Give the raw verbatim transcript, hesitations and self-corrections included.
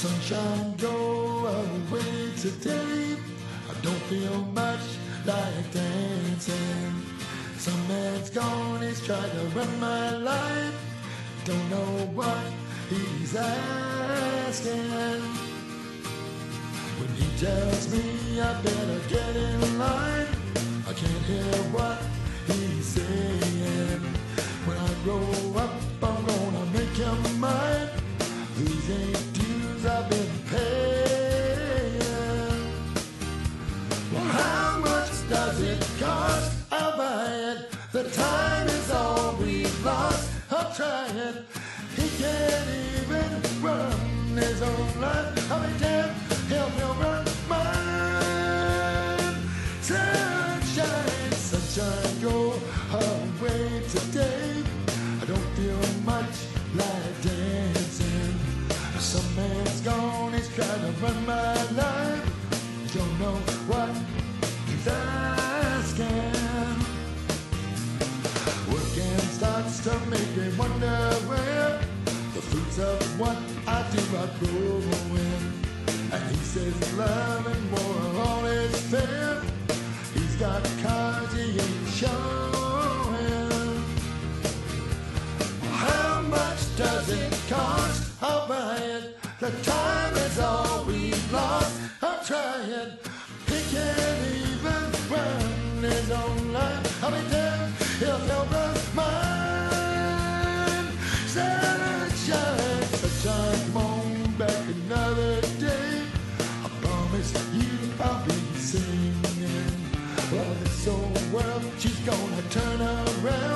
Sunshine, go away today. I don't feel much like dancing. Some man's gone, he's tried to run my life. Don't know what he's asking. When he tells me I better get in line, I can't hear what he's saying. When I grow up, I'm gonna make him mine. These ain't dues I've been paying. Well, how much does it cost? I'll buy it. The time is all we've lost. I'll try it. He can't even run his own life. I'll be damned, he'll, he'll run mine. Sunshine, sunshine, go away today. I don't feel much like dancing. Some man's gone, he's trying to run my life. Don't know what he's asking. Working starts to make me wonder where the fruits of what I do are growing. And he says love and war are all is fair. He's got cards he ain't showing. How much does it cost? I'll buy it. The time is all we've lost. I'll try it. He can't even run his own life. I'll be damned, he'll, he'll run mine. Sunshine, sunshine, come on back another day. I promise you I'll be singing. Well, this old world, she's gonna turn around.